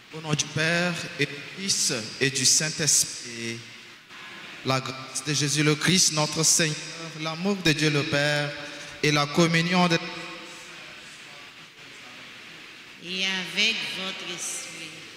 Au nom du Père et du Fils et du Saint-Esprit, la grâce de Jésus le Christ, notre Seigneur, l'amour de Dieu le Père et la communion de... Et avec votre esprit.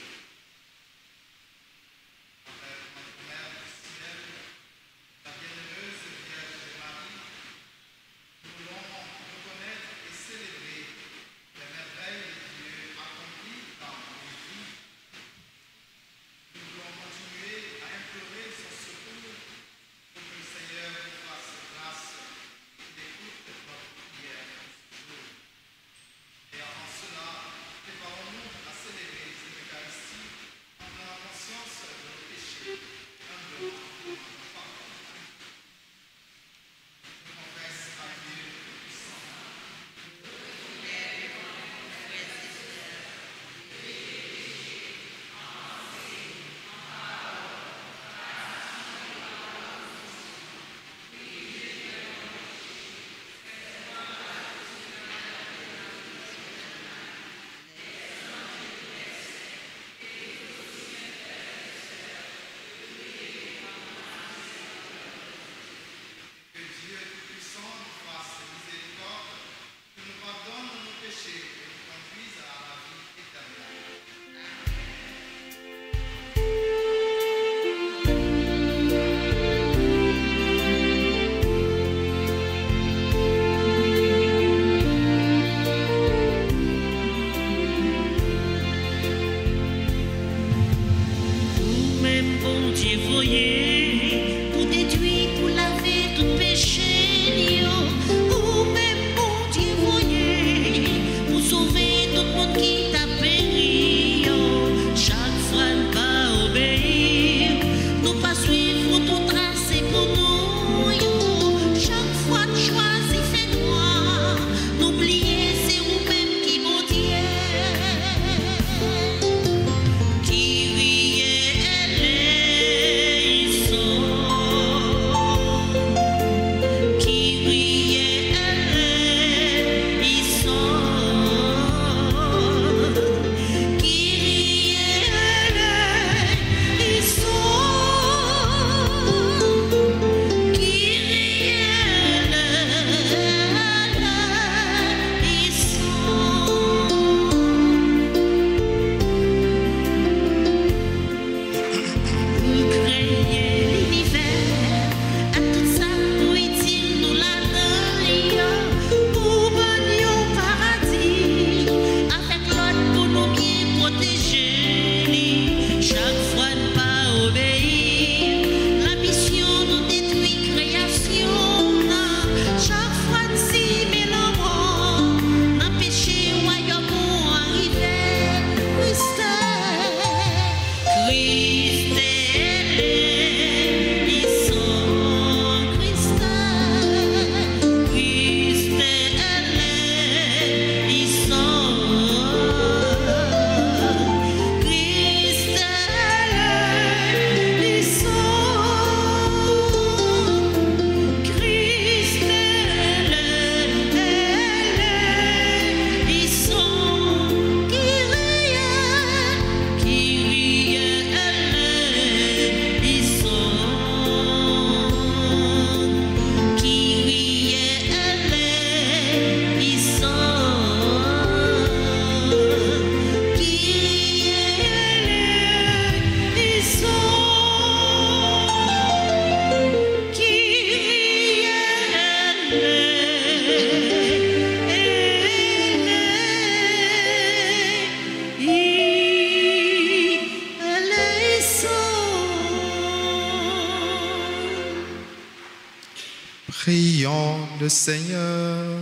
Prions le Seigneur.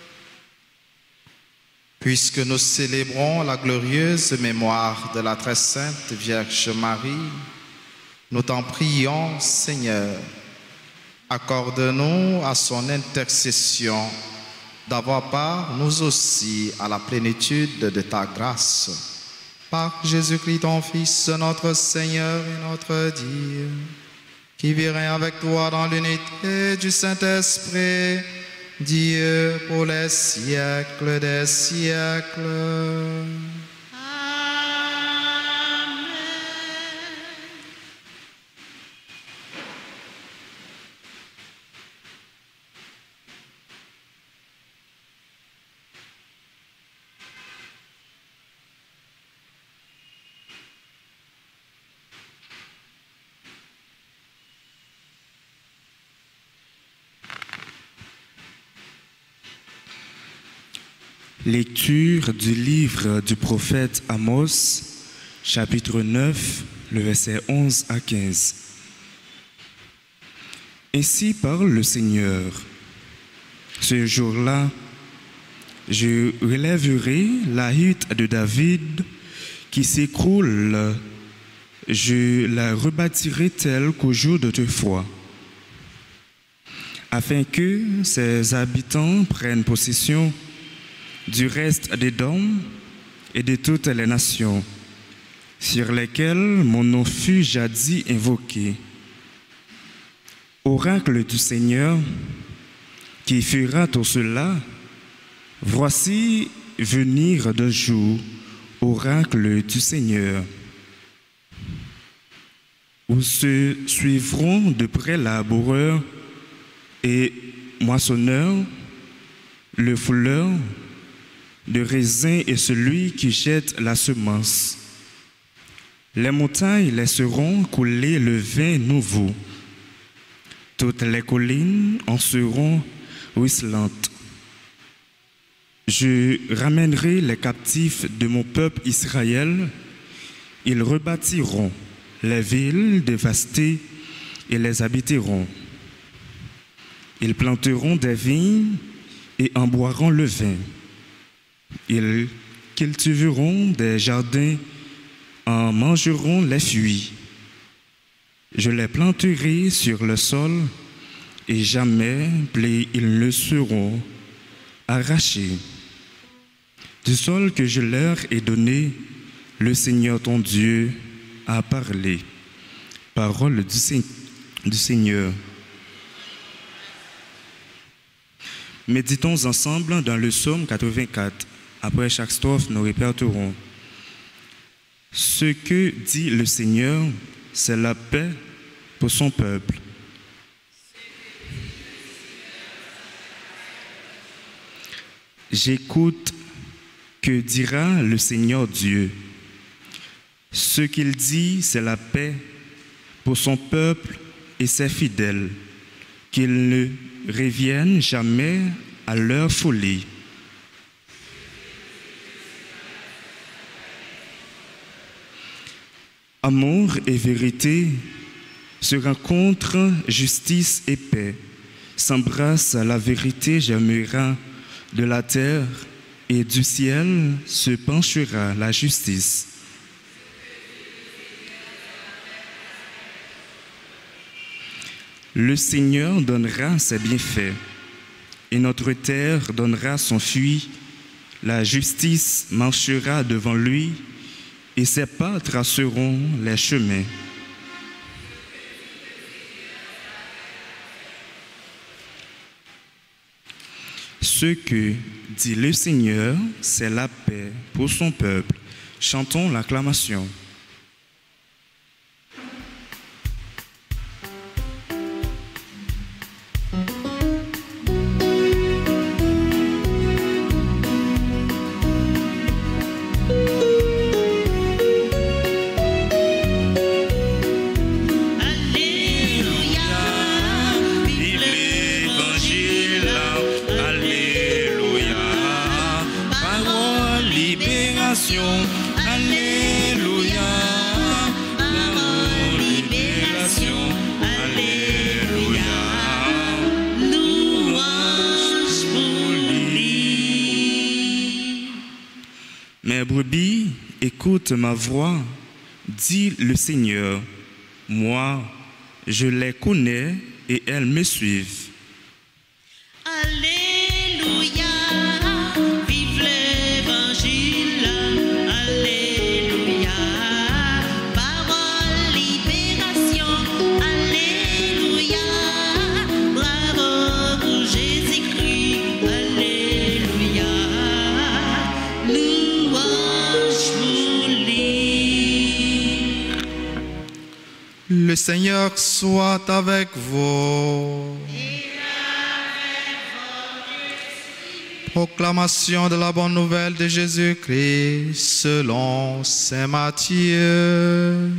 Puisque nous célébrons la glorieuse mémoire de la très sainte Vierge Marie, nous t'en prions, Seigneur. Accorde-nous à son intercession d'avoir part, nous aussi, à la plénitude de ta grâce. Par Jésus-Christ, ton Fils, notre Seigneur et notre Dieu, qui vit avec toi dans l'unité du Saint-Esprit, Dieu pour les siècles des siècles. Amen. Lecture du livre du prophète Amos, chapitre 9, le verset 11 à 15. Ainsi parle le Seigneur. Ce jour-là, je relèverai la hutte de David qui s'écroule. Je la rebâtirai telle qu'au jour d'autrefois, afin que ses habitants prennent possession du reste d'Édom et de toutes les nations sur lesquelles mon nom fut jadis invoqué. Oracle du Seigneur, qui fera tout cela, voici venir d'un jour, oracle du Seigneur, où se suivront de près laboureur et moissonneur, le fouleur de raisin et celui qui jette la semence. Les montagnes laisseront couler le vin nouveau. Toutes les collines en seront ruisselantes. Je ramènerai les captifs de mon peuple Israël. Ils rebâtiront les villes dévastées et les habiteront. Ils planteront des vignes et en boiront le vin. Ils cultiveront des jardins, en mangeront les fruits. Je les planterai sur le sol et jamais ils ne seront arrachés. Du sol que je leur ai donné, le Seigneur ton Dieu a parlé. Parole du Seigneur. Méditons ensemble dans le psaume 84. Après chaque strophe, nous répéterons. Ce que dit le Seigneur, c'est la paix pour son peuple. J'écoute, que dira le Seigneur Dieu. Ce qu'il dit, c'est la paix pour son peuple et ses fidèles, qu'ils ne reviennent jamais à leur folie. Amour et vérité se rencontrent, justice et paix. S'embrassent, la vérité germera de la terre et du ciel se penchera la justice. Le Seigneur donnera ses bienfaits et notre terre donnera son fruit. La justice marchera devant lui et ses pas traceront les chemins. Ce que dit le Seigneur, c'est la paix pour son peuple. Chantons l'acclamation. Mes brebis, écoute ma voix, dit le Seigneur. Moi, je les connais et elles me suivent. Alléluia, vive l'Évangile. Alléluia, parole, libération. Alléluia, bravo pour Jésus-Christ. Alléluia, louange pour lui. Le Seigneur soit avec vous. Proclamation de la bonne nouvelle de Jésus-Christ selon saint Matthieu.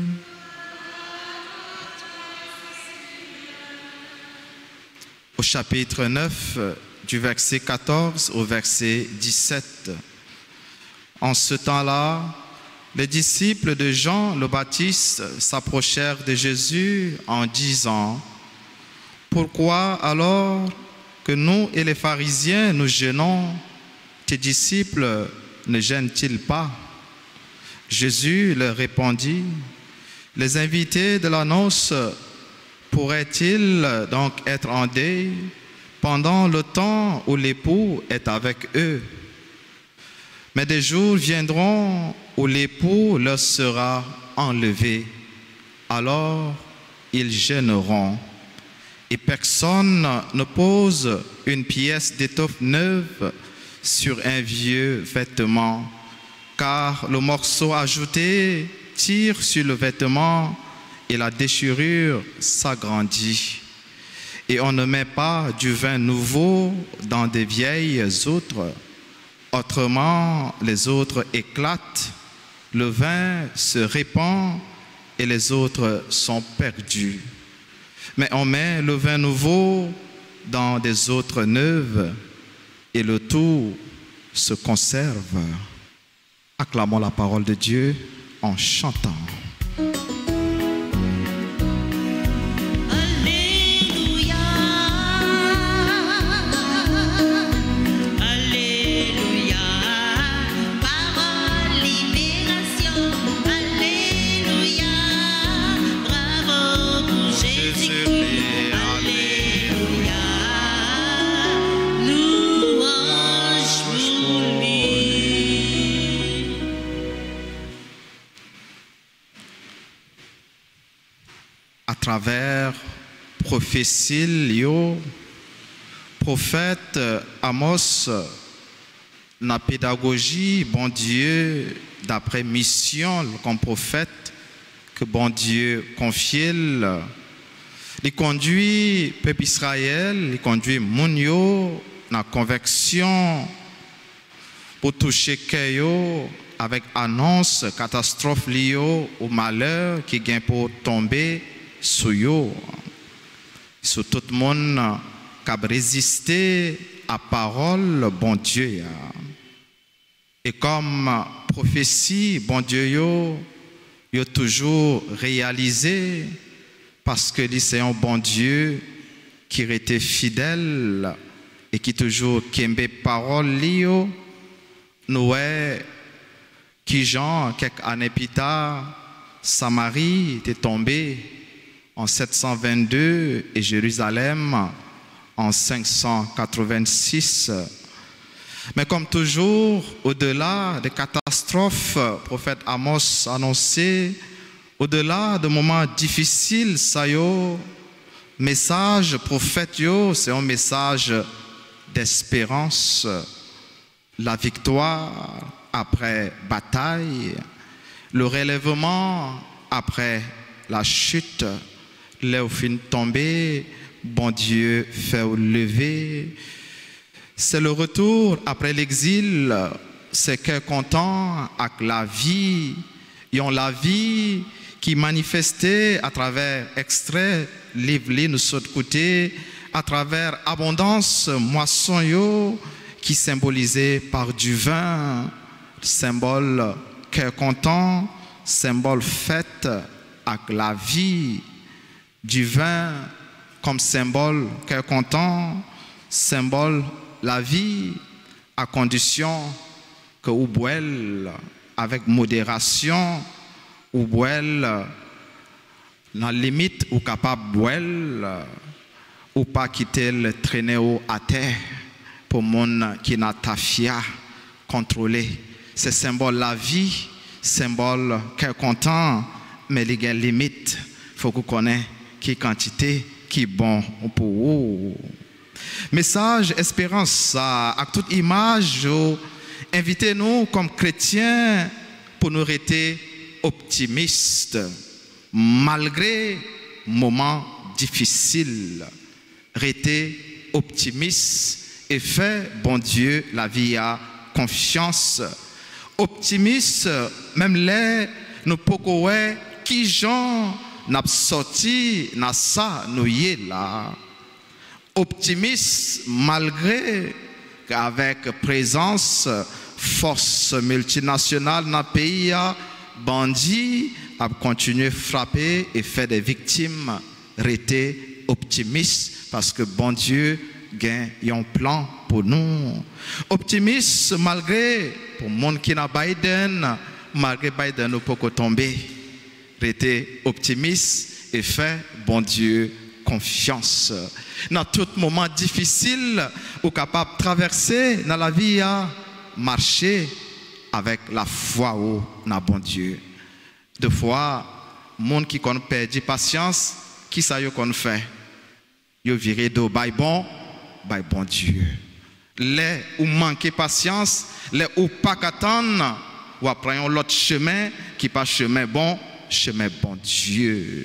Au chapitre 9 du verset 14 au verset 17. En ce temps-là, les disciples de Jean le Baptiste s'approchèrent de Jésus en disant: « Pourquoi alors que nous et les pharisiens nous gênons, tes disciples ne gênent-ils pas ?» Jésus leur répondit: « Les invités de la noce pourraient-ils donc être en deuil pendant le temps où l'époux est avec eux? Mais des jours viendront où l'époux leur sera enlevé. Alors ils gêneront. Et personne ne pose une pièce d'étoffe neuve sur un vieux vêtement, car le morceau ajouté tire sur le vêtement et la déchirure s'agrandit. Et on ne met pas du vin nouveau dans des vieilles outres. Autrement, les autres éclatent, le vin se répand et les autres sont perdus. Mais on met le vin nouveau dans des autres neuves et le tout se conserve. Acclamons la parole de Dieu en chantant. Alléluia, Alléluia, parole, libération, Alléluia, bravo pour Jésus-Christ, Alléluia, louange pour lui. À travers prophétie, le prophète Amos, la pédagogie, bon Dieu, d'après mission comme prophète, que bon Dieu confie, il conduit le peuple Israël, il conduit Mounio, la conversion pour toucher Keyo avec annonce catastrophe liée au malheur qui vient pour tomber sur eux. Sur tout le monde qui a résisté à la parole bon Dieu. Et comme prophétie, bon Dieu, il a toujours réalisé parce que c'est un bon Dieu qui était fidèle et qui toujours aimait parole liée. Nous qui Jean, quelques années plus tard, Samarie était tombée en 722 et Jérusalem en 586. Mais comme toujours, au-delà des catastrophes, prophète Amos annonçait, au-delà de moments difficiles, ça yo, message prophète yo, c'est un message d'espérance, la victoire après bataille, le relèvement après la chute, là où fin tombé, bon Dieu fait lever. C'est le retour après l'exil, c'est que content avec la vie, ils ont la vie qui manifestait à travers extrait, livre, nous sautent côté, à travers abondance, moisson yo, qui symbolisé par du vin, symbole cœur content, symbole fête avec la vie, du vin comme symbole cœur content, symbole la vie, à condition que vous boiez avec modération, ou boiez dans la limite ou capable de boire, ou pas quitter le traîner à terre pour mon qui n'a ta fia contrôlé. C'est symbole la vie, symbole cœur content, mais il y a une limite. Il faut que vous connaissiez qui quantité, qui bon pour vous. Message, espérance, ça, à toute image, invitez-nous comme chrétiens pour nous rester optimistes, malgré moments difficiles. Rester optimistes et fait, bon Dieu, la vie a confiance. Optimiste, même les nous pouvons qui Jean n'a sorti n'a ça nous y est là. Optimiste malgré qu'avec présence force multinationale dans le pays, bandits a continué à frapper et faire des victimes. Rester optimiste parce que bon Dieu gagne un plan pour nous. Optimiste malgré pour le monde qui n'a Biden, malgré Biden nous peut tomber. Rester optimiste et faire bon Dieu confiance. Dans tout moment difficile, ou capable de traverser dans la vie, marcher avec la foi au dans bon Dieu. Deux fois, monde qui qu'on perd patience, qui ça yo qu'on fait? Yo viré do by bon Dieu. Les ou manquer patience, les ou pas qu'attendre, ou après l'autre chemin qui pas chemin bon Dieu.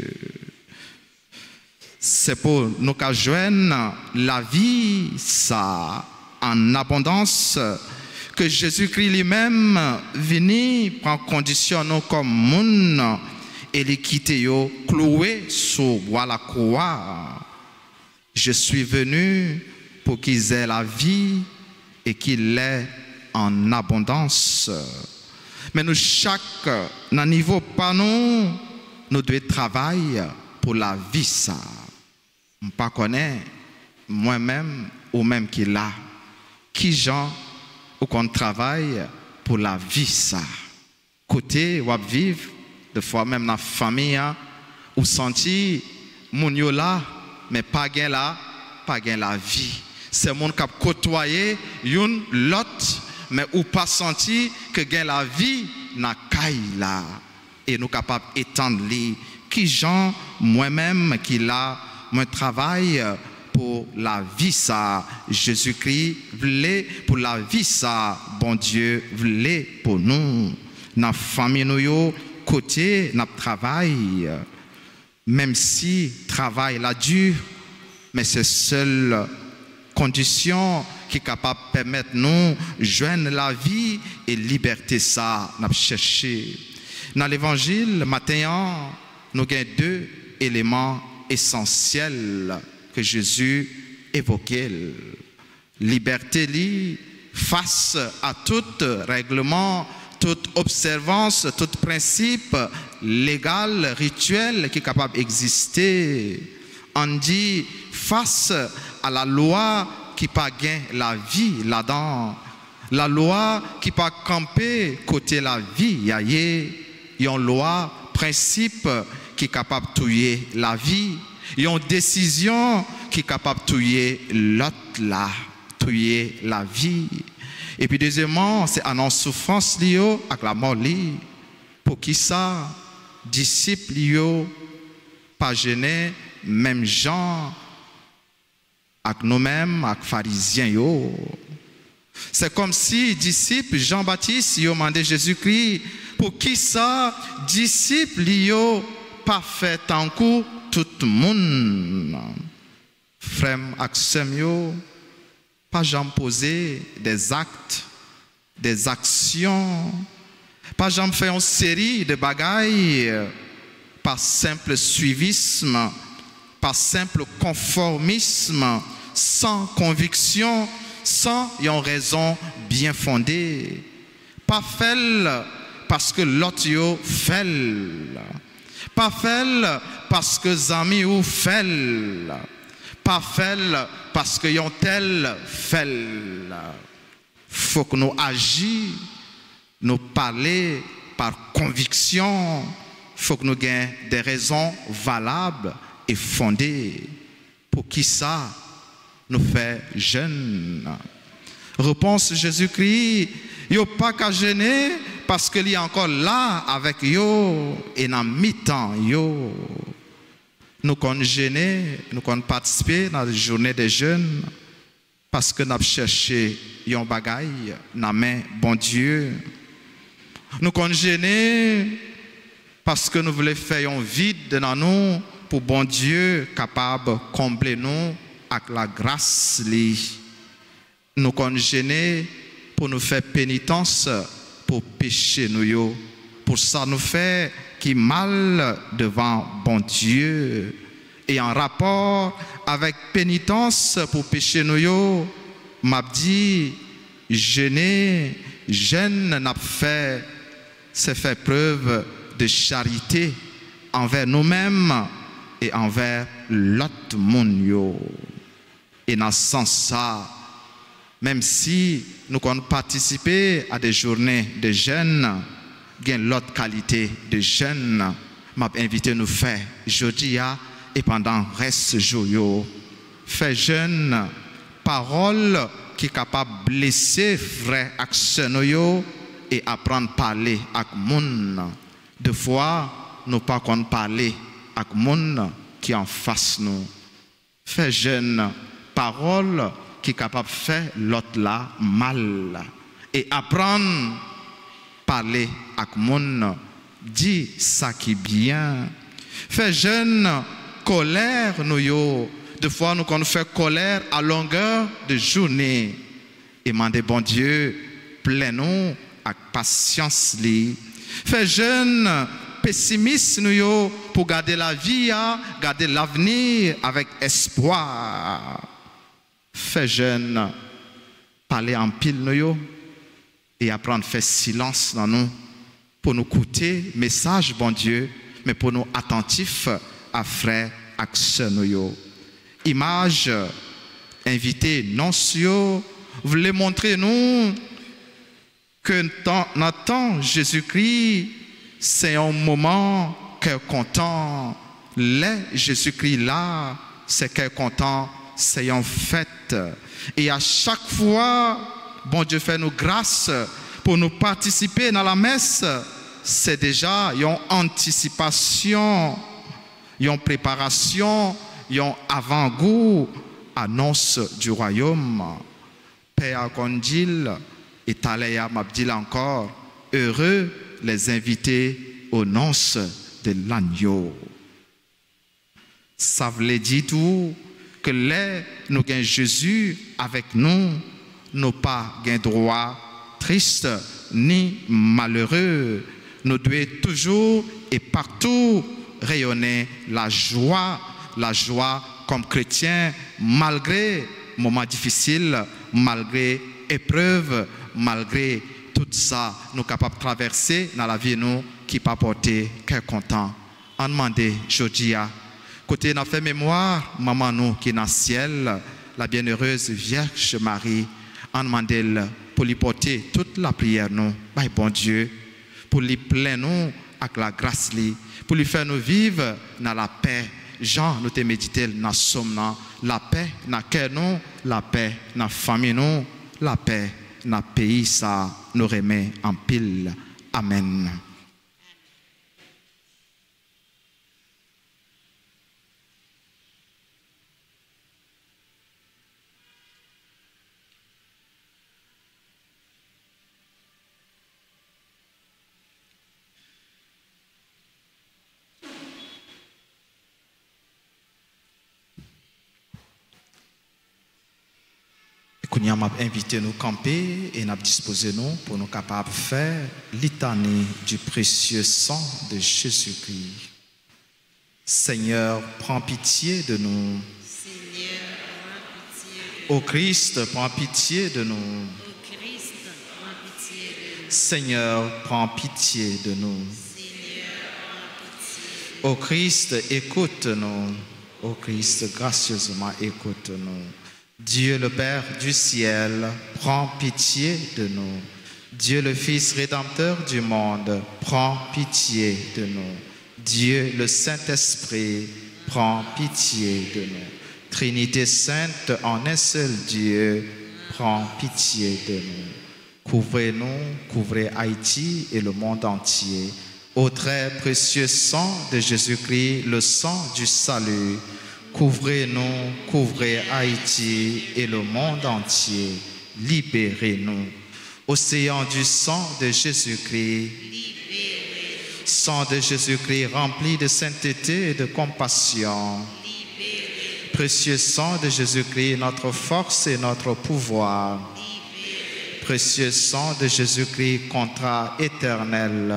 C'est pour nous qu'à joindre la vie ça en abondance que Jésus-Christ lui-même venu prendre condition nous comme monde et les quitter yo cloué sur bois la croix. Je suis venu pour qu'ils aient la vie et qu'ils l'aient en abondance. Mais nous chaque dans niveau pas nous devons travailler pour la vie ça. On pas connaît moi-même ou même qui là qui gens ou qu'on travaille pour la vie ça. Côté ou vivre de fois même dans la famille ou sentir moun yo là mais pas gain la vie. C'est moun qui côtoyer une l'autre mais ou pas sentir que gain la vie na caille là et nous capable étendre li qui gens moi-même qui là moi travaille pour la vie ça Jésus-Christ voulait pour la vie ça bon Dieu voulait pour nous dans famille nous yo côté notre travail même si travail là dur mais c'est seule condition qui est capable de permettre nous joindre la vie et liberté ça n'a cherché dans l'évangile matin nous avons deux éléments essentiels que Jésus évoquait. Liberté face à tout règlement, toute observance, tout principe légal, rituel qui est capable d'exister. On dit face à la loi qui pas gain la vie là-dedans. La loi qui pas camper côté la vie. Il y a une loi, principe qui est capable de tuer la vie. Il y a une décision qui est capable de tuer l'autre là, tuer la vie. Et puis deuxièmement, c'est en souffrance liée avec la mort liée. Pour qui ça, disciples liés, pas gênés, même gens, avec nous-mêmes, avec pharisiens yo. C'est comme si disciples Jean-Baptiste yo demandé Jésus-Christ pour qui ça, disciples liés, pas fait en coup tout le monde. Frère Axem yo, pas jamais poser des actes, des actions, pas jamais faire une série de bagailles, par simple suivisme, par simple conformisme, sans conviction, sans une raison bien fondée. Pas fait parce que l'autre yo fait. Pas fait parce que zami ou fait. Pas fait parce que yon tel fait. Faut que nous agissions, nous parler par conviction. Faut que nous ayons des raisons valables et fondées. Pour qui ça nous fait jeunes? Réponse Jésus-Christ, yo pas qu'à gêner parce qu'il est encore là avec yo et dans mi-temps yo. Nous qu'on gêner, nous qu'on participer dans la journée des jeunes parce que nous cherché yon bagaille dans main bon Dieu. Nous qu'on gêner parce que nous voulons faire un vide dans nous pour bon Dieu capable de combler nous avec la grâce li. Nous qu'on gêner pour nous faire pénitence pour pécher nous yo. Pour ça nous fait qui mal devant bon Dieu et en rapport avec pénitence pour péché nous yo, m'a dit, jeûner, jeûne n'a fait, c'est faire preuve de charité envers nous-mêmes et envers l'autre monde yo. Et dans ce sens-là, même si nous avons participé à des journées de jeûne, il y a l'autre qualité de jeûne, m'a invité nous faire jeudi et pendant le reste jour. Faire jeûne, parole qui est capable de blesser frère action et apprendre à parler avec les gens. Deux fois, nous pas qu'on parler avec les gens qui en face nous. Faire jeûne, parole qui est capable de faire l'autre là mal et apprendre à parler avec les gens. Dit ça qui est bien. Fait jeune, colère, nous yo. Des fois, nous qu'on fait colère à longueur de journée. Et demander bon Dieu, plein-nous avec patience li. Fait jeune, pessimiste, nous yo, pour garder la vie, garder l'avenir avec espoir. Fait jeune, parler en pile, nous yo, et apprendre à faire silence dans nous. Pour nous écouter, message, bon Dieu, mais pour nous attentifs à frère, action, nous. Image, invité, non, voulez montrer nous que notre temps, Jésus-Christ, c'est un moment qu'est content. Les Jésus-Christ là, c'est qu'est content, c'est en fête. Et à chaque fois, bon Dieu fait nous grâce pour nous participer dans la messe, c'est déjà une anticipation, une préparation, un avant-goût, annonce du royaume. Père Condil et Taléa m'abdil encore, heureux les invités aux noces de l'agneau. Ça veut dire tout que les nous gagnons Jésus avec nous, nous pas gain droit triste ni malheureux. Nous devons toujours et partout rayonner la joie comme chrétiens, malgré moments difficiles, malgré épreuves, malgré tout ça, nous sommes capables de traverser dans la vie nous qui pas porter qu'un content. En demander aujourd'hui, côté n'a fait mémoire, maman nous qui est dans le ciel, la bienheureuse Vierge Marie, en demander pour lui porter toute la prière nous, by bon Dieu, pour lui plein nous avec la grâce pour lui faire nous vivre dans la paix. Jean nous te méditer dans le somme, la paix dans le cœur nous, la paix dans la famille nous, la paix dans le pays ça nous remet en pile. Amen. Nous avons invité nous camper et nous avons disposé nous pour nous capables de faire litanie du précieux sang de Jésus-Christ. Seigneur, prends pitié de nous. Seigneur, prends pitié. Ô Christ, prends pitié de nous. Ô Christ, prends pitié de nous. Seigneur, prends pitié de nous. Seigneur, prends pitié. Ô Christ, écoute-nous. Ô Christ, gracieusement écoute-nous. Dieu le Père du ciel, prends pitié de nous. Dieu le Fils rédempteur du monde, prends pitié de nous. Dieu le Saint-Esprit, prends pitié de nous. Trinité sainte en un seul Dieu, prends pitié de nous. Couvrez-nous, couvrez Haïti et le monde entier. Au très précieux sang de Jésus-Christ, le sang du salut, couvrez-nous, couvrez Haïti et le monde entier. Libérez-nous. Océan du sang de Jésus-Christ, sang de Jésus-Christ rempli de sainteté et de compassion. Précieux sang de Jésus-Christ, notre force et notre pouvoir. Précieux sang de Jésus-Christ, contrat éternel.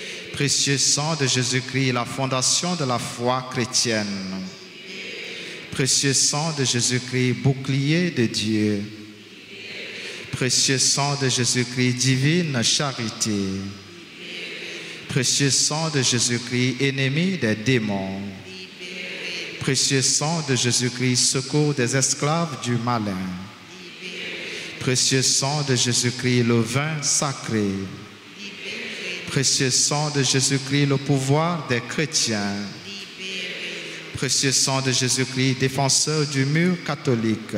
Précieux sang de Jésus-Christ, la fondation de la foi chrétienne. Précieux sang de Jésus-Christ, bouclier de Dieu. Précieux sang de Jésus-Christ, divine charité. Précieux sang de Jésus-Christ, ennemi des démons. Précieux sang de Jésus-Christ, secours des esclaves du malin. Précieux sang de Jésus-Christ, le vin sacré. Précieux sang de Jésus-Christ, le pouvoir des chrétiens. Précieux sang de Jésus-Christ, défenseur du mur catholique.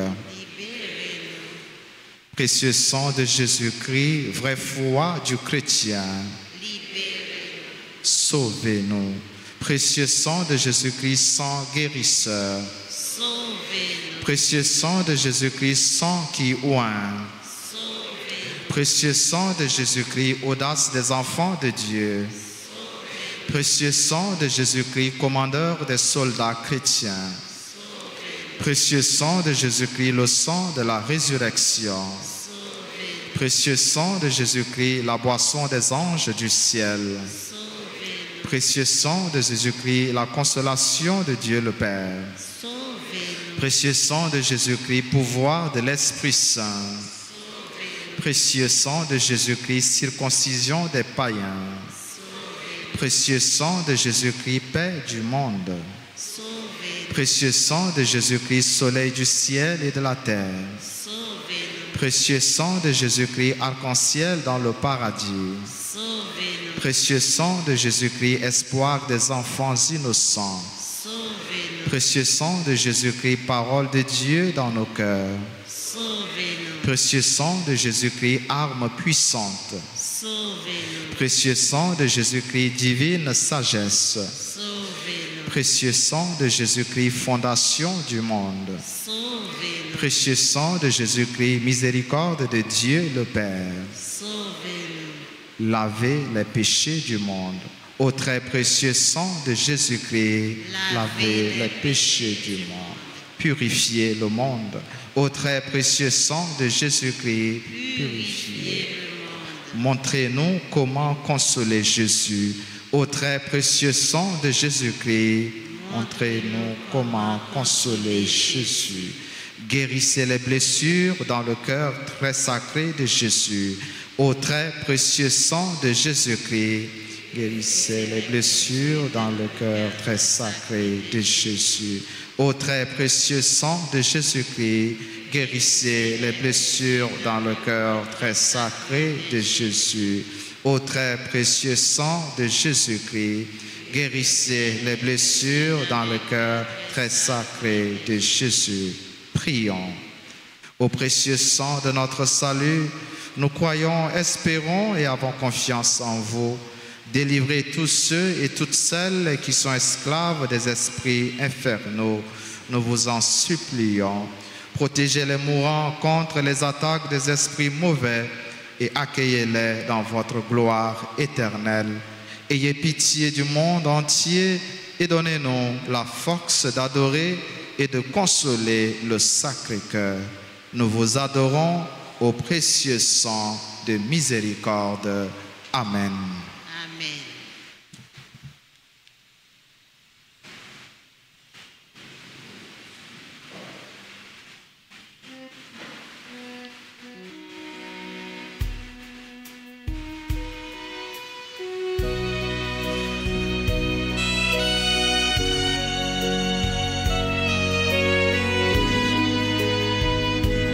Précieux sang de Jésus-Christ, vraie foi du chrétien. Sauvez-nous. Précieux sang de Jésus-Christ, sang guérisseur. Précieux sang de Jésus-Christ, sang qui oint. Précieux sang de Jésus-Christ, audace des enfants de Dieu. Précieux sang de Jésus-Christ, commandeur des soldats chrétiens. Précieux sang de Jésus-Christ, le sang de la résurrection. Précieux sang de Jésus-Christ, la boisson des anges du ciel. Précieux sang de Jésus-Christ, la consolation de Dieu le Père. Précieux sang de Jésus-Christ, pouvoir de l'Esprit Saint. Précieux sang de Jésus-Christ, circoncision des païens. Précieux sang de Jésus-Christ, paix du monde. Précieux sang de Jésus-Christ, soleil du ciel et de la terre. Précieux sang de Jésus-Christ, arc-en-ciel dans le paradis. Précieux sang de Jésus-Christ, espoir des enfants innocents. Précieux sang de Jésus-Christ, parole de Dieu dans nos cœurs. Précieux sang de Jésus-Christ, arme puissante. Précieux sang de Jésus-Christ, divine sagesse. Précieux sang de Jésus-Christ, fondation du monde. Précieux sang de Jésus-Christ, miséricorde de Dieu le Père. Lavez les péchés du monde. Au très précieux sang de Jésus-Christ, lavez les péchés du monde. Purifiez le monde. Au très précieux sang de Jésus-Christ, purifiez. Montrez-nous comment consoler Jésus. Au très précieux sang de Jésus-Christ, montrez-nous comment consoler Jésus. Guérissez les blessures dans le cœur très sacré de Jésus. Au très précieux sang de Jésus-Christ, guérissez les blessures dans le cœur très sacré de Jésus. Au très précieux sang de Jésus-Christ, guérissez les blessures dans le cœur très sacré de Jésus. Au très précieux sang de Jésus-Christ, guérissez les blessures dans le cœur très sacré de Jésus. Prions. Au précieux sang de notre salut, nous croyons, espérons et avons confiance en vous. Délivrez tous ceux et toutes celles qui sont esclaves des esprits infernaux. Nous vous en supplions. Protégez les mourants contre les attaques des esprits mauvais et accueillez-les dans votre gloire éternelle. Ayez pitié du monde entier et donnez-nous la force d'adorer et de consoler le Sacré-Cœur. Nous vous adorons au précieux sang de miséricorde. Amen. Amen.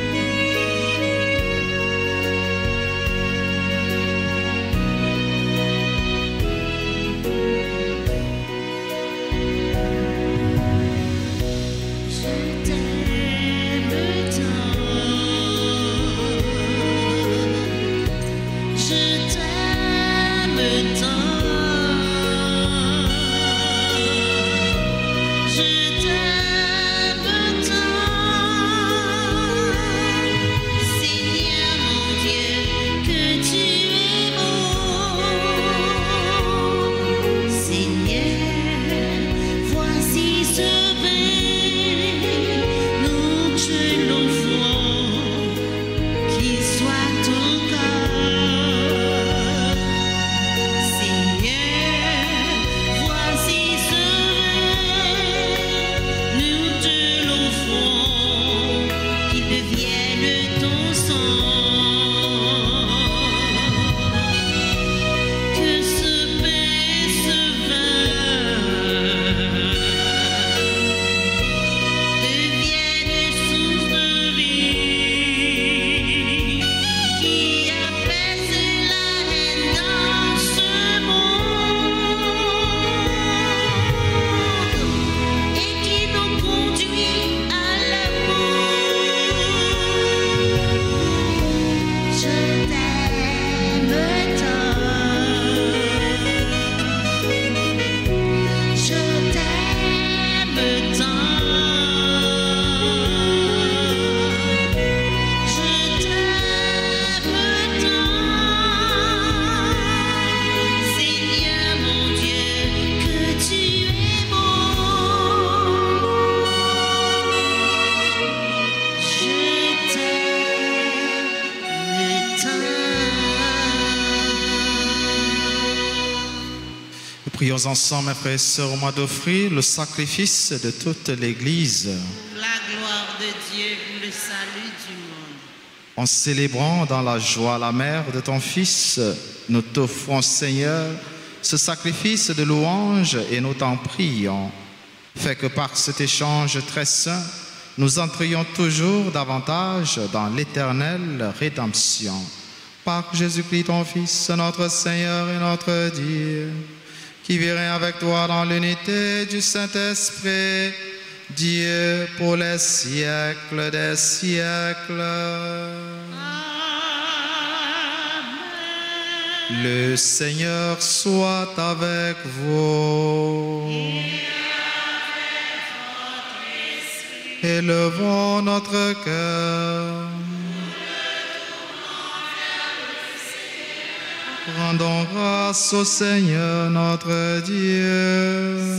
Amen. Prions ensemble, mes frères et sœurs, au mois d'offrir le sacrifice de toute l'Église. Pour la gloire de Dieu, pour le salut du monde. En célébrant dans la joie la mère de ton Fils, nous t'offrons, Seigneur, ce sacrifice de louange et nous t'en prions. Fais que par cet échange très saint, nous entrions toujours davantage dans l'éternelle rédemption. Par Jésus-Christ, ton Fils, notre Seigneur et notre Dieu, qui vit avec toi dans l'unité du Saint-Esprit, Dieu pour les siècles des siècles. Amen. Le Seigneur soit avec vous. Élevons notre cœur. Rendons grâce au Seigneur notre Dieu.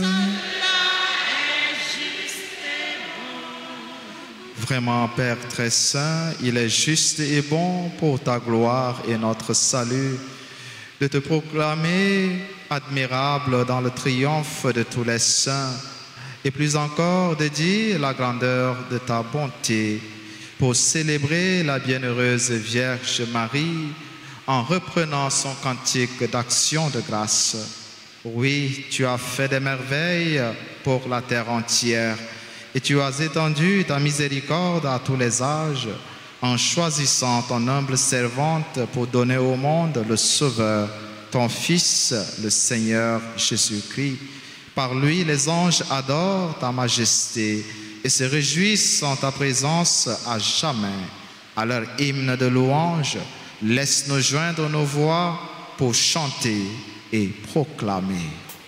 Vraiment, Père très saint, il est juste et bon pour ta gloire et notre salut de te proclamer admirable dans le triomphe de tous les saints et plus encore de dire la grandeur de ta bonté pour célébrer la bienheureuse Vierge Marie en reprenant son cantique d'action de grâce. Oui, tu as fait des merveilles pour la terre entière et tu as étendu ta miséricorde à tous les âges en choisissant ton humble servante pour donner au monde le Sauveur, ton Fils, le Seigneur Jésus-Christ. Par lui, les anges adorent ta majesté et se réjouissent en ta présence à jamais. À leur hymne de louange, laisse-nous joindre nos voix pour chanter et proclamer.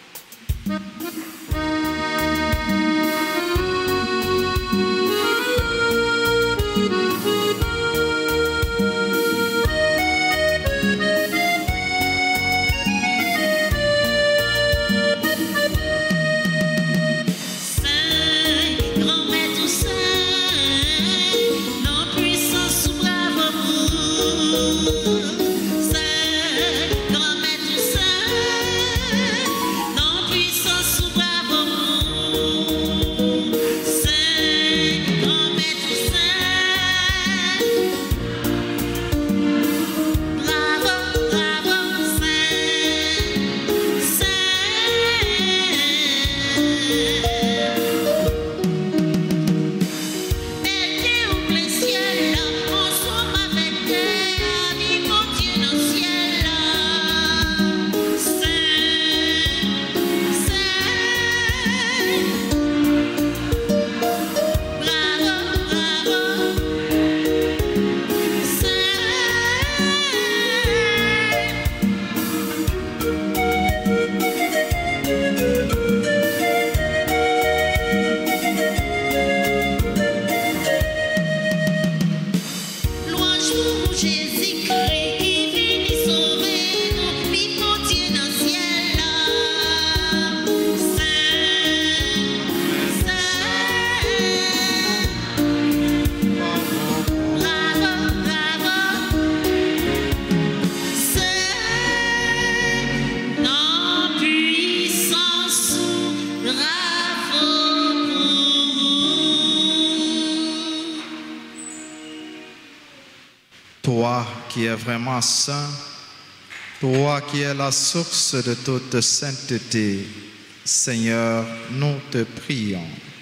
Toi qui es vraiment saint, toi qui es la source de toute sainteté, Seigneur, nous te prions.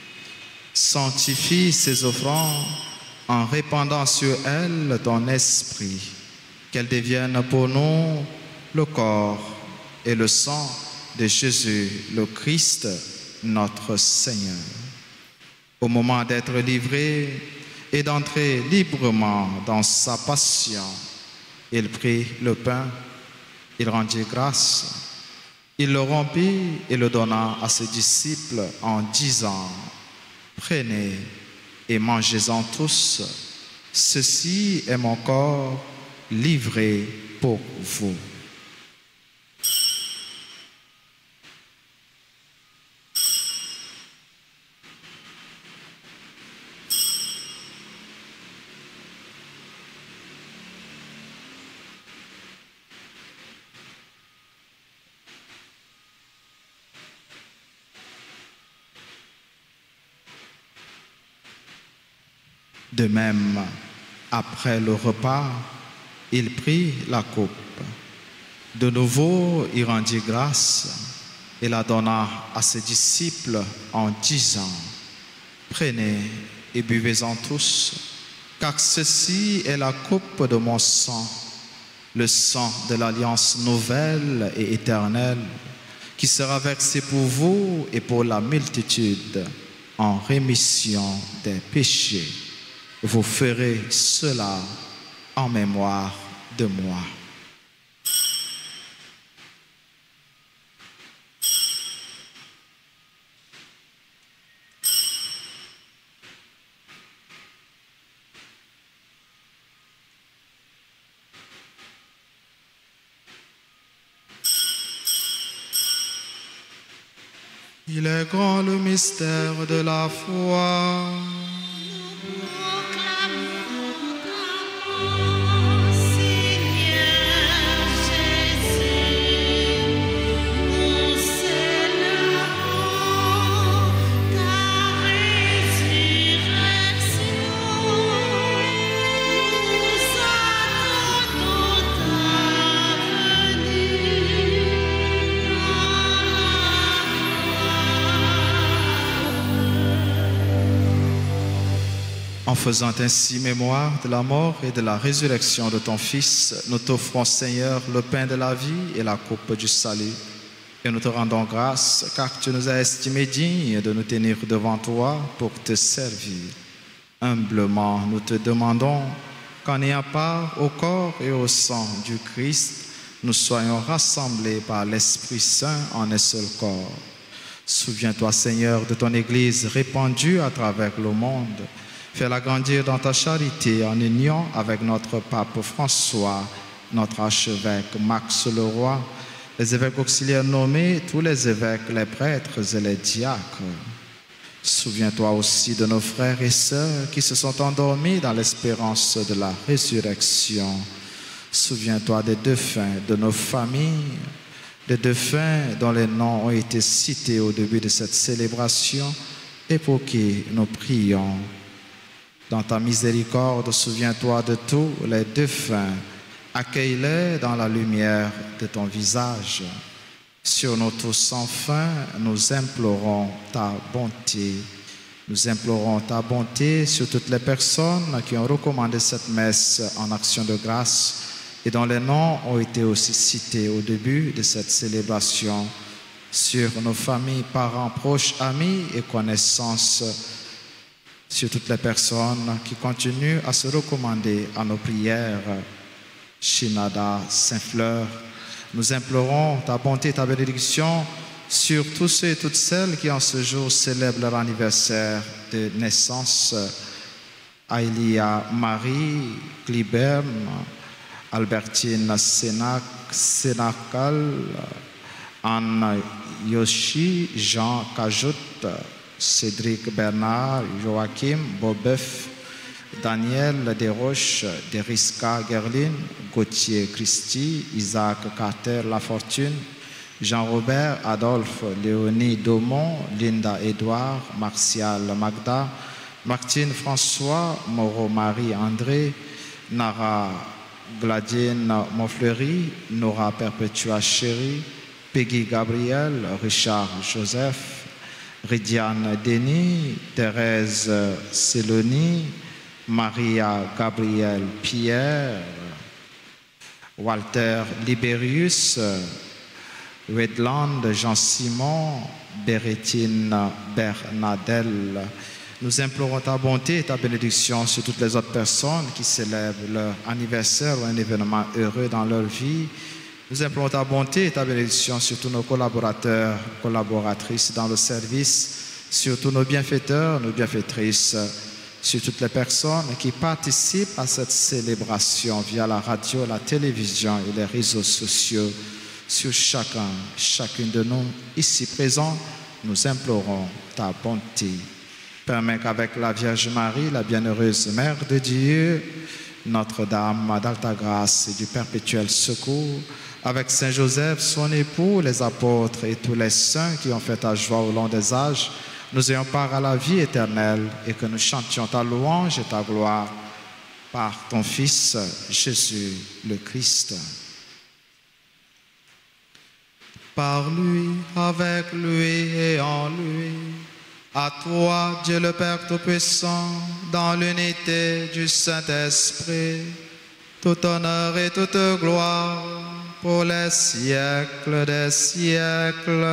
Sanctifie ces offrandes en répandant sur elles ton esprit, qu'elles deviennent pour nous le corps et le sang de Jésus, le Christ, notre Seigneur. Au moment d'être livré et d'entrer librement dans sa passion, il prit le pain, il rendit grâce, il le rompit et le donna à ses disciples en disant: prenez et mangez-en tous, ceci est mon corps livré pour vous. De même, après le repas, il prit la coupe. De nouveau, il rendit grâce et la donna à ses disciples en disant: Prenez et buvez-en tous, car ceci est la coupe de mon sang, le sang de l'alliance nouvelle et éternelle, qui sera versé pour vous et pour la multitude en rémission des péchés. Vous ferez cela en mémoire de moi. Il est grand le mystère de la foi. En faisant ainsi mémoire de la mort et de la résurrection de ton Fils, nous t'offrons, Seigneur, le pain de la vie et la coupe du salut. Et nous te rendons grâce, car tu nous as estimés dignes de nous tenir devant toi pour te servir. Humblement, nous te demandons qu'en ayant part au corps et au sang du Christ, nous soyons rassemblés par l'Esprit Saint en un seul corps. Souviens-toi, Seigneur, de ton Église répandue à travers le monde. Fais-la grandir dans ta charité en union avec notre pape François, notre archevêque Max Leroy, les évêques auxiliaires nommés, tous les évêques, les prêtres et les diacres. Souviens-toi aussi de nos frères et sœurs qui se sont endormis dans l'espérance de la résurrection. Souviens-toi des défunts de nos familles, des défunts dont les noms ont été cités au début de cette célébration et pour qui nous prions. Dans ta miséricorde, souviens-toi de tous les défunts. Accueille-les dans la lumière de ton visage. Sur nous tous sans fin, nous implorons ta bonté. Nous implorons ta bonté sur toutes les personnes qui ont recommandé cette messe en action de grâce et dont les noms ont été aussi cités au début de cette célébration. Sur nos familles, parents, proches, amis et connaissances, sur toutes les personnes qui continuent à se recommander à nos prières. Shinada, Saint-Fleur, nous implorons ta bonté et ta bénédiction sur tous ceux et toutes celles qui en ce jour célèbrent leur anniversaire de naissance. Aïlia Marie Gliberne, Albertine Sénacal, Anne Yoshi, Jean Cajout, Cédric Bernard, Joachim Bobeuf, Daniel Desroches, Deriska Gerlin, Gauthier Christy, Isaac Carter Lafortune, Jean-Robert Adolphe, Léonie Daumont, Linda Édouard, Martial Magda, Martine François, Moreau Marie André, Nara Gladine Monfleury, Nora Perpetua Chéri, Peggy Gabriel, Richard Joseph, Ridiane Denis, Thérèse Céloni, Maria Gabrielle Pierre, Walter Liberius, Redland Jean-Simon, Bérétine Bernadelle. Nous implorons ta bonté et ta bénédiction sur toutes les autres personnes qui célèbrent leur anniversaire ou un événement heureux dans leur vie. Nous implorons ta bonté et ta bénédiction sur tous nos collaborateurs, collaboratrices dans le service, sur tous nos bienfaiteurs, nos bienfaitrices, sur toutes les personnes qui participent à cette célébration via la radio, la télévision et les réseaux sociaux. Sur chacune de nous ici présents, nous implorons ta bonté. Permets qu'avec la Vierge Marie, la bienheureuse Mère de Dieu, Notre-Dame d'Alta Grâce et du Perpétuel Secours, avec Saint Joseph, son époux, les apôtres et tous les saints qui ont fait ta joie au long des âges, nous ayons part à la vie éternelle et que nous chantions ta louange et ta gloire par ton Fils Jésus le Christ. Par lui, avec lui et en lui, à toi, Dieu le Père Tout-Puissant, dans l'unité du Saint-Esprit, tout honneur et toute gloire pour les siècles des siècles.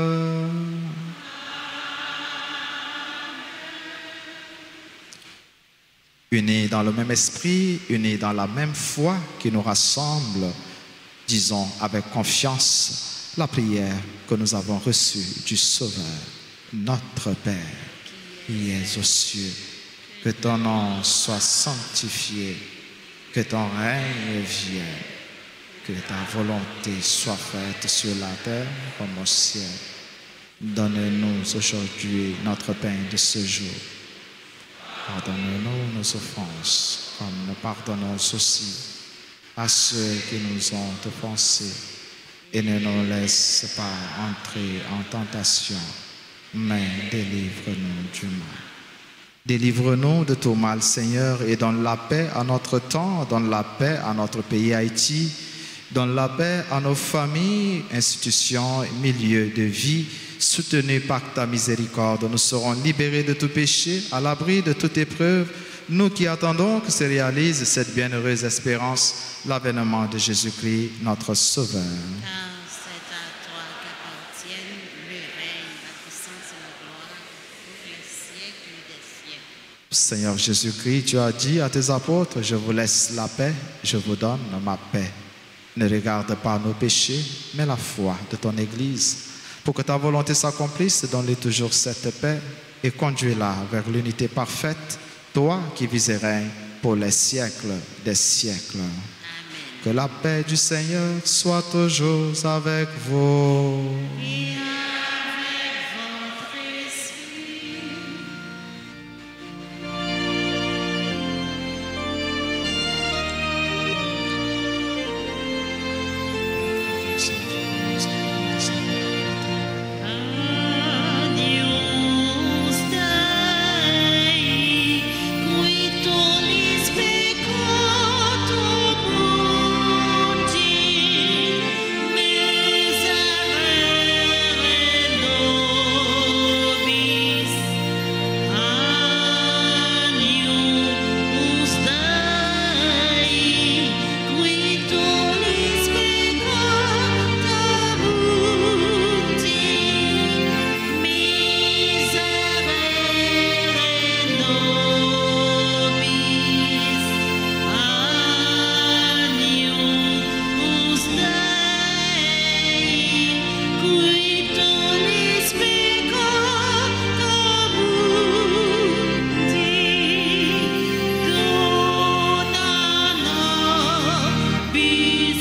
Unis dans le même esprit, unis dans la même foi qui nous rassemble, disons avec confiance la prière que nous avons reçue du Sauveur. Notre Père, qui es aux cieux, que ton nom soit sanctifié, que ton règne vienne, que ta volonté soit faite sur la terre comme au ciel. Donne-nous aujourd'hui notre pain de ce jour. Pardonne-nous nos offenses, comme nous pardonnons aussi à ceux qui nous ont offensés, et ne nous laisse pas entrer en tentation, mais délivre-nous du mal. Délivre-nous de tout mal, Seigneur, et donne la paix à notre temps, donne la paix à notre pays Haïti, donne la paix à nos familles, institutions, milieux de vie. Soutenus par ta miséricorde, nous serons libérés de tout péché, à l'abri de toute épreuve, nous qui attendons que se réalise cette bienheureuse espérance, l'avènement de Jésus-Christ, notre Sauveur. Car c'est à toi qu'appartiennent le règne, la puissance et la gloire pour les siècles des siècles. Seigneur Jésus-Christ, tu as dit à tes apôtres, je vous laisse la paix, je vous donne ma paix. Ne regarde pas nos péchés, mais la foi de ton Église. Pour que ta volonté s'accomplisse, donne-lui toujours cette paix et conduis-la vers l'unité parfaite, toi qui vis et règnes pour les siècles des siècles. Amen. Que la paix du Seigneur soit toujours avec vous. Et avec votre esprit. Agnus Dei, qui tollis peccatum mundi, miserere nobis. Agnus Dei, qui tollis peccatum mundi, miserere nobis. Agnus Dei, qui tollis peccatum mundi, dona nobis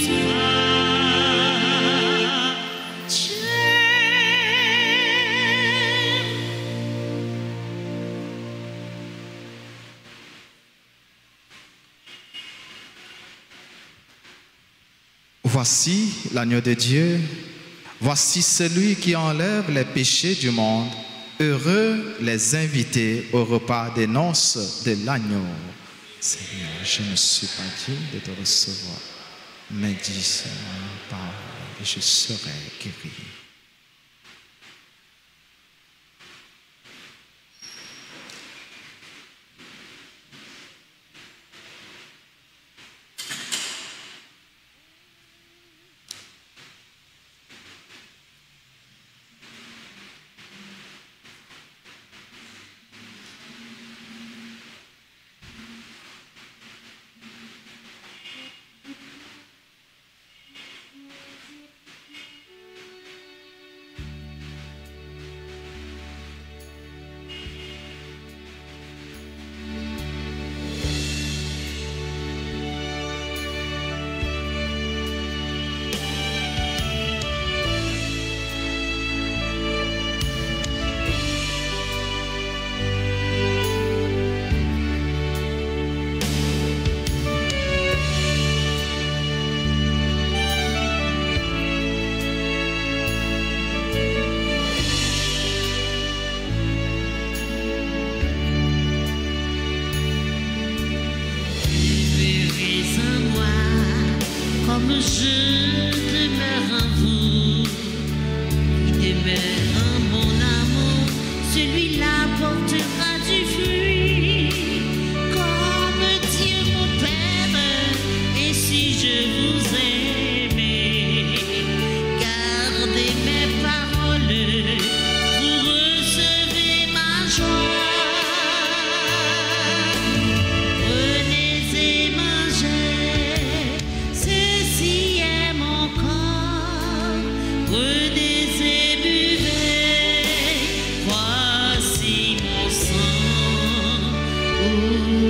pacem. Voici l'agneau de Dieu, voici celui qui enlève les péchés du monde. Heureux les invités au repas des noces de l'agneau. Seigneur, je ne suis pas digne de te recevoir, mais dis Seigneur une parole et je serai guéri.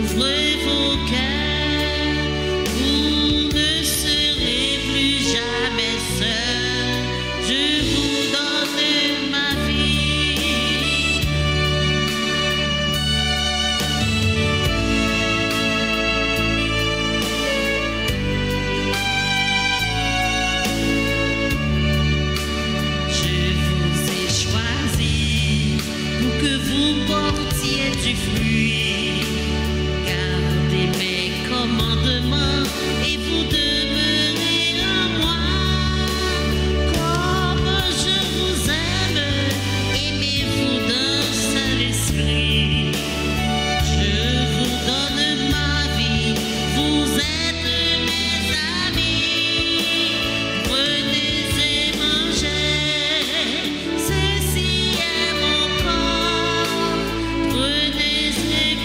Ouvrez vos cœurs, vous ne serez plus jamais seuls. Je vous donne ma vie. Je vous ai choisi pour que vous portiez du fruit. Gardez mes commandements et vous demeurez en moi. Comme je vous aime, aimez-vous d'un seul esprit. Je vous donne ma vie, vous êtes mes amis. Prenez et mangez, ceci est mon corps. Prenez et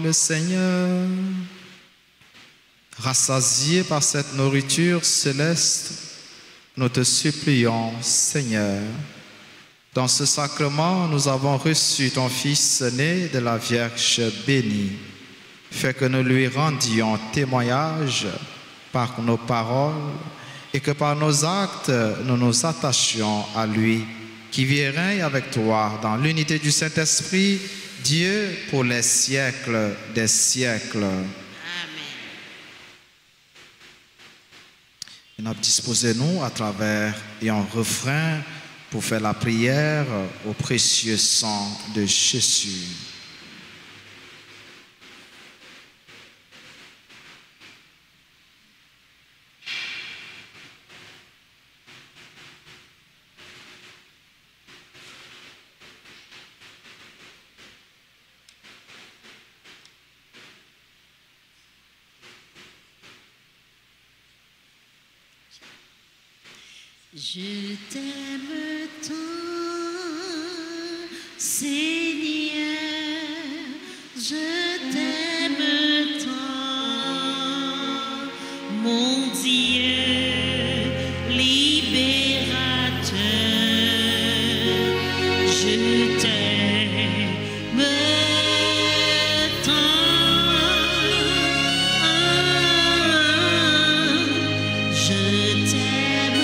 le Seigneur. Rassasiés par cette nourriture céleste, nous te supplions, Seigneur. Dans ce sacrement, nous avons reçu ton Fils né de la Vierge bénie. Fais que nous lui rendions témoignage par nos paroles et que par nos actes, nous nous attachions à lui, qui vit et règne avec toi dans l'unité du Saint-Esprit, Dieu pour les siècles des siècles. Et nous disposons-nous à travers et en refrain pour faire la prière au précieux sang de Jésus. Je t'aime tant, Seigneur, je t'aime tant, mon Dieu libérateur, je t'aime tant, je t'aime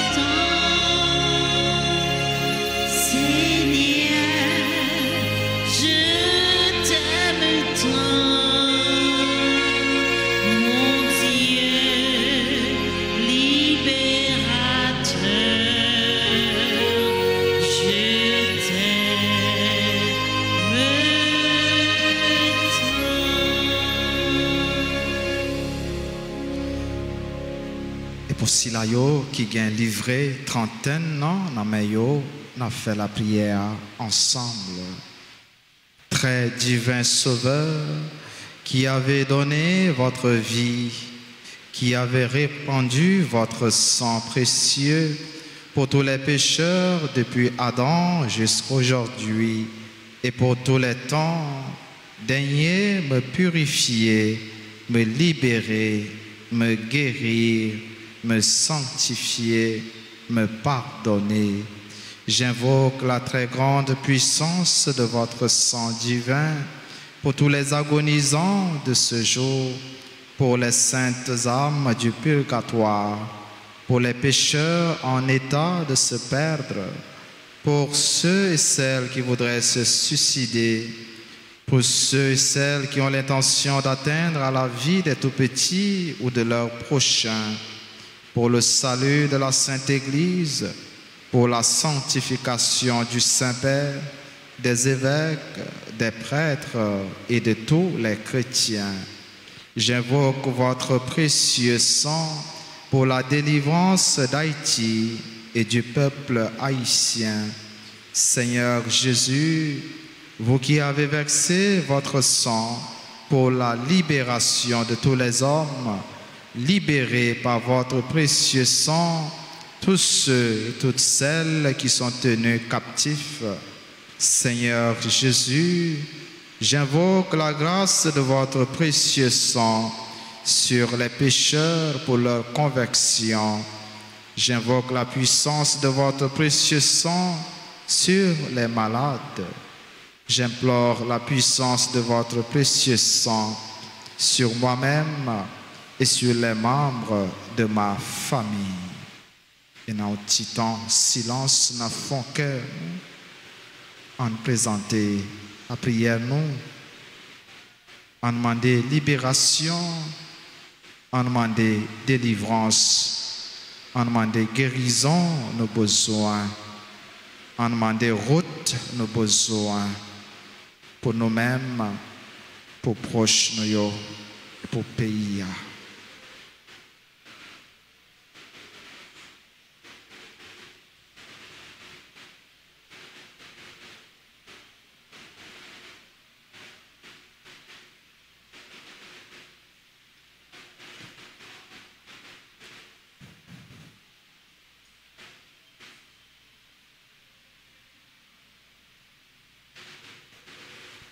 Si la yo qui gagne livré trentaine non na yo n'a fait la prière ensemble. Très divin Sauveur, qui avez donné votre vie, qui avez répandu votre sang précieux pour tous les pécheurs depuis Adam jusqu'à aujourd'hui et pour tous les temps, daignez me purifier, me libérer, me guérir, me sanctifier, me pardonner. J'invoque la très grande puissance de votre sang divin pour tous les agonisants de ce jour, pour les saintes âmes du purgatoire, pour les pécheurs en état de se perdre, pour ceux et celles qui voudraient se suicider, pour ceux et celles qui ont l'intention d'atteindre à la vie des tout-petits ou de leurs prochains, pour le salut de la Sainte Église, pour la sanctification du Saint-Père, des évêques, des prêtres et de tous les chrétiens. J'invoque votre précieux sang pour la délivrance d'Haïti et du peuple haïtien. Seigneur Jésus, vous qui avez versé votre sang pour la libération de tous les hommes, libérez par votre précieux sang tous ceux et toutes celles qui sont tenus captifs. Seigneur Jésus, j'invoque la grâce de votre précieux sang sur les pécheurs pour leur conversion. J'invoque la puissance de votre précieux sang sur les malades. J'implore la puissance de votre précieux sang sur moi-même et sur les membres de ma famille. Et dans le petit temps, silence dans fond cœur, en présenter la prière nous, en demander libération, en demander délivrance, en demander guérison, nos besoins, en demander route, nos besoins, pour nous-mêmes, pour proches nous, pour pays.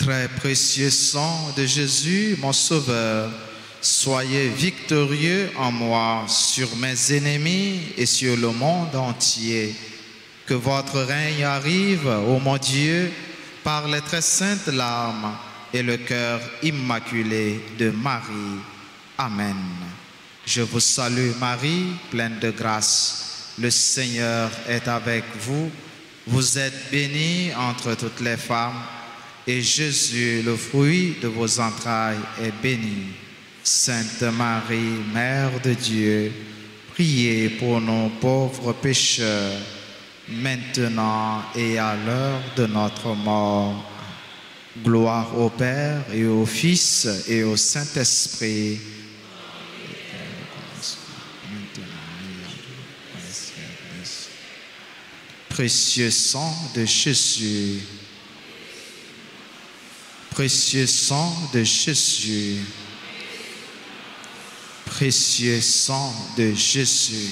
Très précieux sang de Jésus, mon Sauveur, soyez victorieux en moi sur mes ennemis et sur le monde entier. Que votre règne arrive, ô mon Dieu, par les très saintes larmes et le cœur immaculé de Marie. Amen. Je vous salue Marie, pleine de grâce. Le Seigneur est avec vous. Vous êtes bénie entre toutes les femmes, et Jésus, le fruit de vos entrailles, est béni. Sainte Marie, Mère de Dieu, priez pour nos pauvres pécheurs, maintenant et à l'heure de notre mort. Gloire au Père et au Fils et au Saint-Esprit. Précieux sang de Jésus. Précieux sang de Jésus. Précieux sang de Jésus.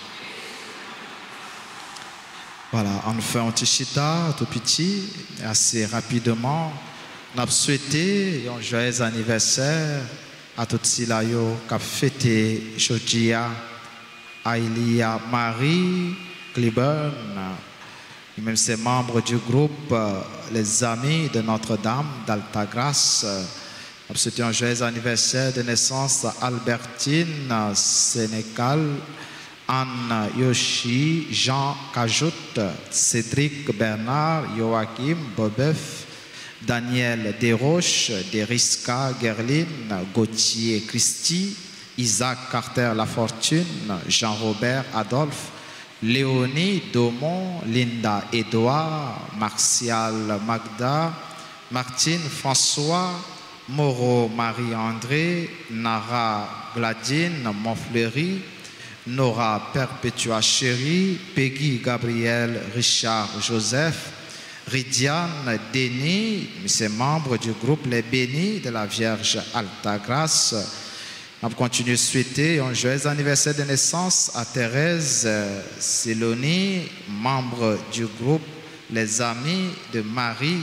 Voilà, on fait un petit chita tout petit, assez rapidement. On a souhaité un joyeux anniversaire à toutes celles qui ont fêté aujourd'hui, à Elia Marie Cliburn, et même ses membres du groupe Les Amis de Notre-Dame d'Altagrace. On a souhaité un joyeux anniversaire de naissance à Albertine Sénécal, Anne Yoshi, Jean Cajout, Cédric Bernard, Joachim Bobeuf, Daniel Desroches, Deriska Gerline, Gauthier Christy, Isaac Carter Lafortune, Jean-Robert Adolphe, Léonie Daumont, Linda Édouard, Martial Magda, Martine François, Moreau Marie-André, Nara Gladine Montfleury, Nora Perpétua Chéri, Peggy Gabriel Richard Joseph, Ridiane Denis, ses membres du groupe Les Bénis de la Vierge Altagrace. On continue de souhaiter un joyeux anniversaire de naissance à Thérèse Céloni, membre du groupe Les Amis de Marie.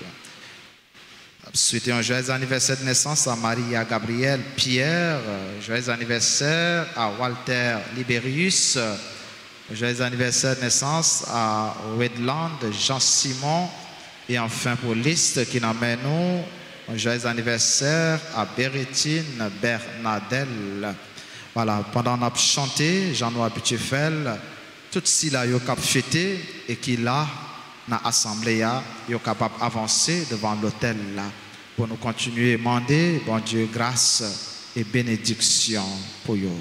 Souhaiter un joyeux anniversaire de naissance à Maria Gabrielle Pierre, joyeux anniversaire à Walter Liberius, joyeux anniversaire de naissance à Wedland Jean-Simon, et enfin pour liste qui n'amène nous, un joyeux anniversaire à Bérétine Bernadelle. Voilà, pendant qu'on a chanté, Jean-Noël Butchefel, tout ce qui a fêté et qui là, dans l'assemblée, est capable d'avancer devant l'autel là. Pour nous continuer à demander, bon Dieu, grâce et bénédiction pour eux.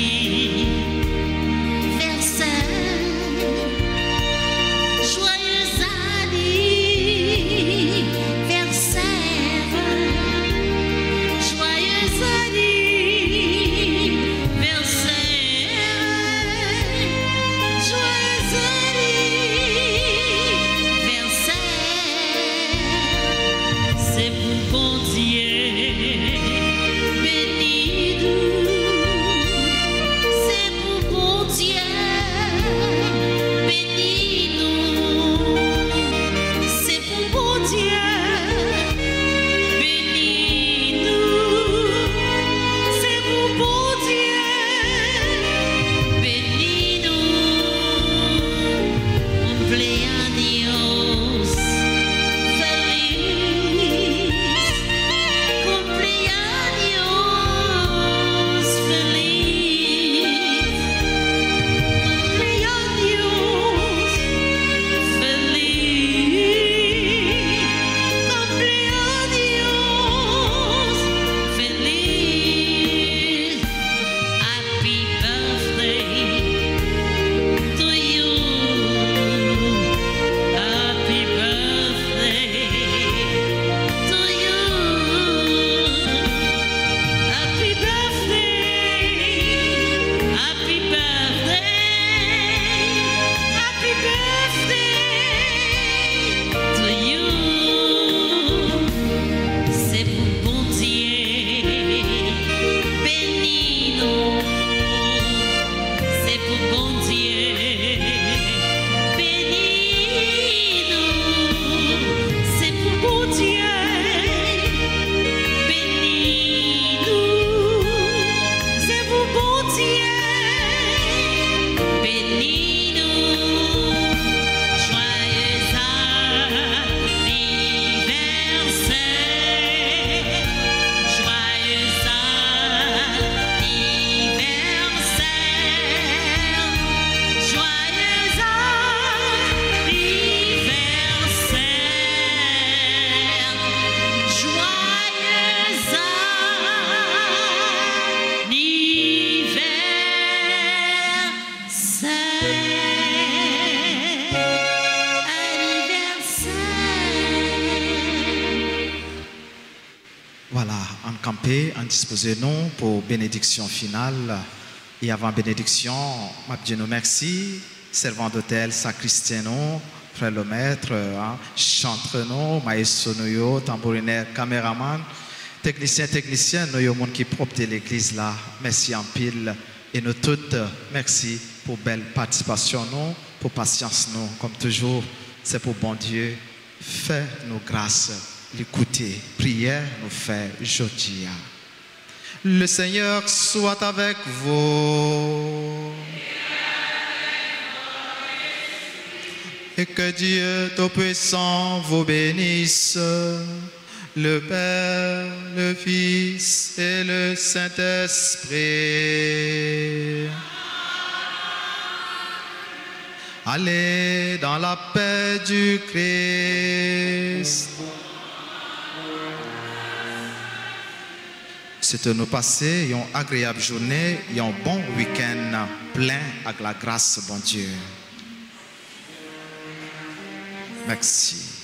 Joyeux camper, en disposer-nous pour bénédiction finale. Et avant bénédiction, ma Dieu nous merci, servant d'hôtel, sacristain nous, frère le maître, chantre nous, maestro nous, tambourinaire, caméraman, technicien, nous y monde qui propre l'église là. Merci en pile. Et nous toutes, merci pour belle participation nous, pour patience nous. Comme toujours, c'est pour bon Dieu. Fais-nous grâce, l'écouter. Prière nous fait aujourd'hui. Le Seigneur soit avec vous. Et que Dieu Tout-Puissant vous bénisse, le Père, le Fils et le Saint-Esprit. Allez dans la paix du Christ. C'est nous passer une agréable journée et un bon week-end plein avec la grâce, bon Dieu. Merci.